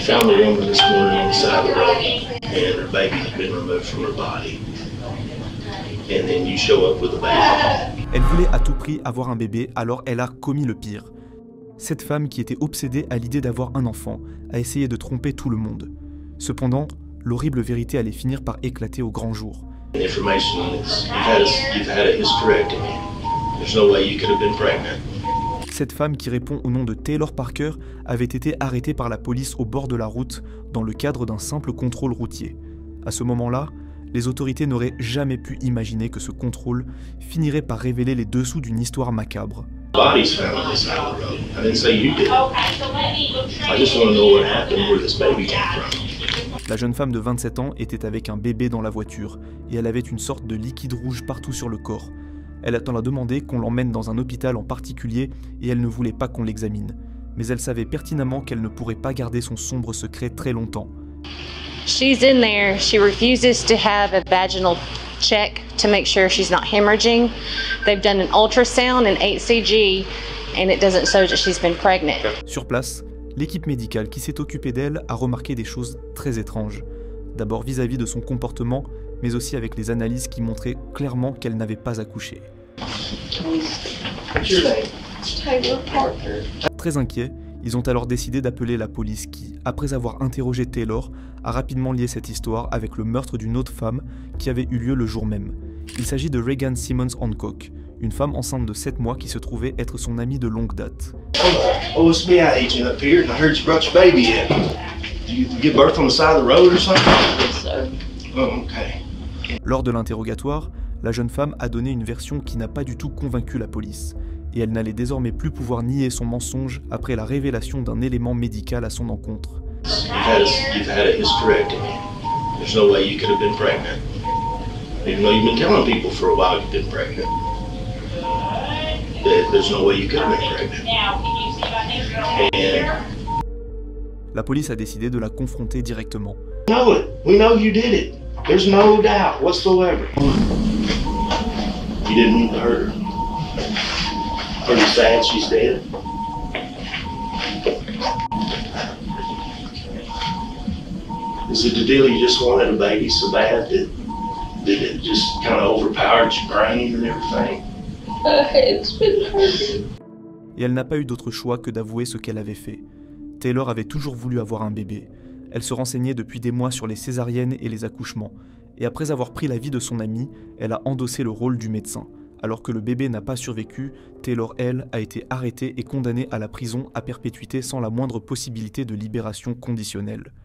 found the woman this morning on the side of the road, and her baby had been removed from her body. And then you show up with a baby. Elle voulait à tout prix avoir un bébé, alors elle a commis le pire. Cette femme, qui était obsédée à l'idée d'avoir un enfant, a essayé de tromper tout le monde. Cependant, l'horrible vérité allait finir par éclater au grand jour. Information is you've had a hysterectomy. There's no way you could have been pregnant. Cette femme, qui répond au nom de Taylor Parker, avait été arrêtée par la police au bord de la route dans le cadre d'un simple contrôle routier. À ce moment-là, les autorités n'auraient jamais pu imaginer que ce contrôle finirait par révéler les dessous d'une histoire macabre. Bodies found on the side of the road. I didn't say you did. I just want to know what happened, where this baby came from. La jeune femme de 27 ans était avec un bébé dans la voiture et elle avait une sorte de liquide rouge partout sur le corps. Elle a demandé qu'on l'emmène dans un hôpital en particulier et elle ne voulait pas qu'on l'examine. Mais elle savait pertinemment qu'elle ne pourrait pas garder son sombre secret très longtemps. She's in there. She refuses to have a vaginal check to make sure she's not hemorrhaging. They've done an ultrasound and HCG and it doesn't show that she's been pregnant. Sur place, l'équipe médicale qui s'est occupée d'elle a remarqué des choses très étranges. D'abord vis-à-vis de son comportement, mais aussi avec les analyses qui montraient clairement qu'elle n'avait pas accouché. Très inquiets, ils ont alors décidé d'appeler la police qui, après avoir interrogé Taylor, a rapidement lié cette histoire avec le meurtre d'une autre femme qui avait eu lieu le jour même. Il s'agit de Regan Simmons Hancock, une femme enceinte de 7 mois qui se trouvait être son amie de longue date. Oh, it's me, I agent up here, and I heard you brought your baby in. Did you give birth on the side of the road or something? Yes, sir. Oh, okay. Lors de l'interrogatoire, la jeune femme a donné une version qui n'a pas du tout convaincu la police, et elle n'allait désormais plus pouvoir nier son mensonge après la révélation d'un élément médical à son encontre. You've had a hysterectomy. There's no way you could have been pregnant. Even though you've been telling people for a while you've been pregnant. There's no way you could have been pregnant. And La police a décidé de la confronter directement. know it. We know you did it. There's no doubt whatsoever. You didn't hurt her. Pretty sad she's dead. Is it the deal you just wanted a baby so bad that it just kind of overpowered your brain and everything? It's been hurting. Et elle n'a pas eu d'autre choix que d'avouer ce qu'elle avait fait. Taylor avait toujours voulu avoir un bébé. Elle se renseignait depuis des mois sur les césariennes et les accouchements. Et après avoir pris la vie de son amie, elle a endossé le rôle du médecin. Alors que le bébé n'a pas survécu, Taylor, elle, a été arrêtée et condamnée à la prison à perpétuité sans la moindre possibilité de libération conditionnelle.